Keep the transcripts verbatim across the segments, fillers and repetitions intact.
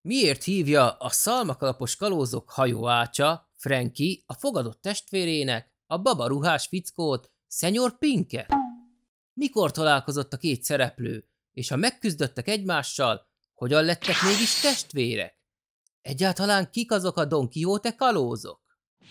Miért hívja a szalmakalapos kalózok hajóácsa, Frankie, a fogadott testvérének, a babaruhás fickót, Szenyor Pinket? Mikor találkozott a két szereplő, és ha megküzdöttek egymással, hogyan lettek mégis testvérek? Egyáltalán kik azok a Don Quixote kalózok?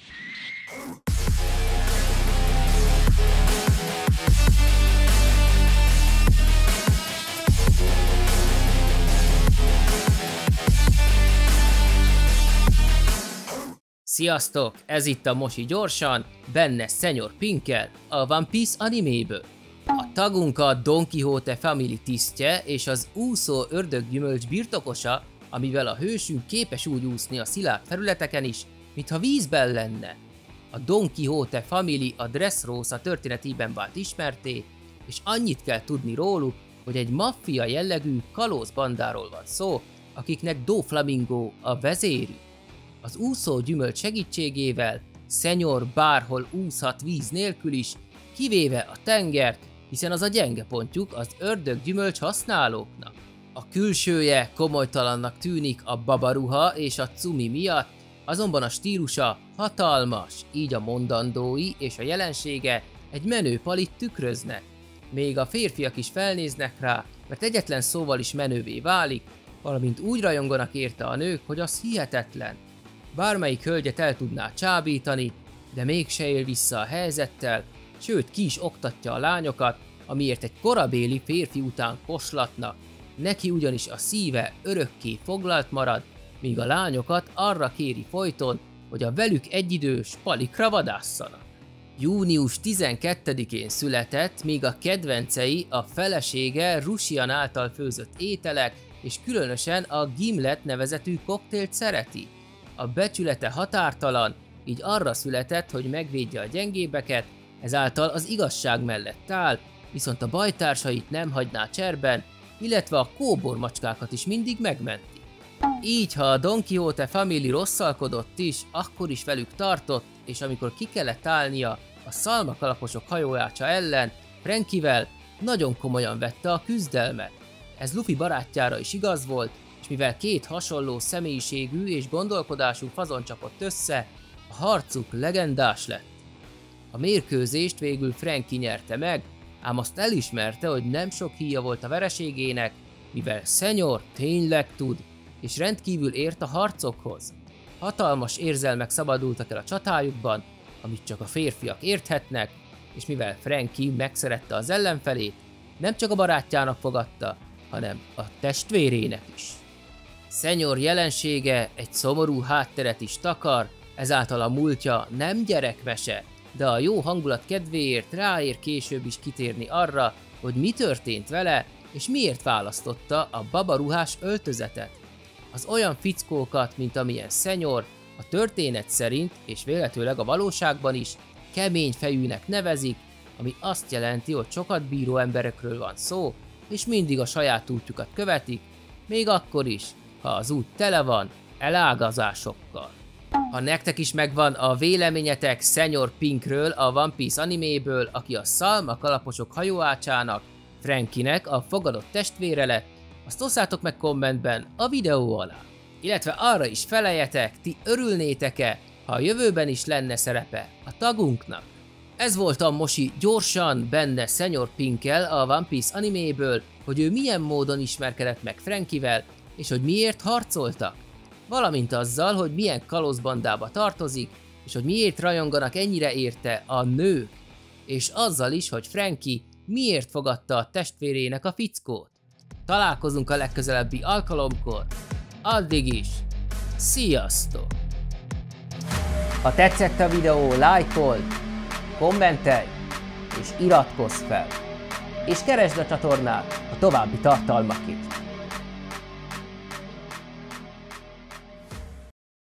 Sziasztok! Ez itt a Mosi Gyorsan, benne Szenyor Pinkkel, a One Piece animéből. A tagunk a Don Quixote Family tisztje és az úszó ördöggyümölcs birtokosa, amivel a hősünk képes úgy úszni a szilárd felületeken is, mintha vízben lenne. A Don Quixote Family a Dressrosa történetében vált ismertté, és annyit kell tudni róluk, hogy egy maffia jellegű kalózbandáról van szó, akiknek Doflamingo a vezérük. Az úszó gyümölcs segítségével Szenyor bárhol úszhat víz nélkül is, kivéve a tengert, hiszen az a gyenge pontjuk az ördöggyümölcs használóknak. A külsője komolytalannak tűnik a babaruha és a cumi miatt, azonban a stílusa hatalmas, így a mondandói és a jelensége egy menő palit tükröznek. Még a férfiak is felnéznek rá, mert egyetlen szóval is menővé válik, valamint úgy rajonganak érte a nők, hogy az hihetetlen. Bármelyik hölgyet el tudná csábítani, de mégse él vissza a helyzettel, sőt ki is oktatja a lányokat, amiért egy korabéli férfi után koslatnak, neki ugyanis a szíve örökké foglalt marad, míg a lányokat arra kéri folyton, hogy a velük egyidős palikra vadásszanak. június tizenkettedikén született, míg a kedvencei a felesége Rusian által főzött ételek, és különösen a Gimlet nevezetű koktélt szereti. A becsülete határtalan, így arra született, hogy megvédje a gyengébeket, ezáltal az igazság mellett áll, viszont a bajtársait nem hagyná cserben, illetve a kóbormacskákat is mindig megmenti. Így, ha a Don Quixote Family rosszalkodott is, akkor is velük tartott, és amikor ki kellett állnia a szalmakalaposok hajóácsa ellen, Frankivel nagyon komolyan vette a küzdelmet. Ez Luffy barátjára is igaz volt, és mivel két hasonló személyiségű és gondolkodású fazon csapott össze, a harcuk legendás lett. A mérkőzést végül Frankie nyerte meg, ám azt elismerte, hogy nem sok híja volt a vereségének, mivel Szenyor tényleg tud, és rendkívül ért a harcokhoz. Hatalmas érzelmek szabadultak el a csatájukban, amit csak a férfiak érthetnek, és mivel Frankie megszerette az ellenfelét, nem csak a barátjának fogadta, hanem a testvérének is. Szenyor jelensége egy szomorú hátteret is takar, ezáltal a múltja nem gyerekmese, de a jó hangulat kedvéért ráér később is kitérni arra, hogy mi történt vele, és miért választotta a babaruhás öltözetet. Az olyan fickókat, mint amilyen Szenyor, a történet szerint, és véletőleg a valóságban is, kemény fejűnek nevezik, ami azt jelenti, hogy sokat bíró emberekről van szó, és mindig a saját útjukat követik, még akkor is, ha az út tele van elágazásokkal. Ha nektek is megvan a véleményetek Szenyor Pinkről, a One Piece animéből, aki a szalmakalaposok hajóácsának, Frankinek a fogadott testvére lett, azt osszátok meg kommentben a videó alá. Illetve arra is feleljetek, ti örülnétek-e, ha a jövőben is lenne szerepe a tagunknak. Ez volt a Mosi Gyorsan, benne Szenyor Pinkkel a One Piece animéből, hogy ő milyen módon ismerkedett meg Frankivel, és hogy miért harcoltak, valamint azzal, hogy milyen kalózbandába tartozik, és hogy miért rajonganak ennyire érte a nők, és azzal is, hogy Frankie miért fogadta a testvérének a fickót. Találkozunk a legközelebbi alkalomkor, addig is, sziasztok! Ha tetszett a videó, lájkold, kommentelj és iratkozz fel, és keresd a csatornát a további tartalmakért.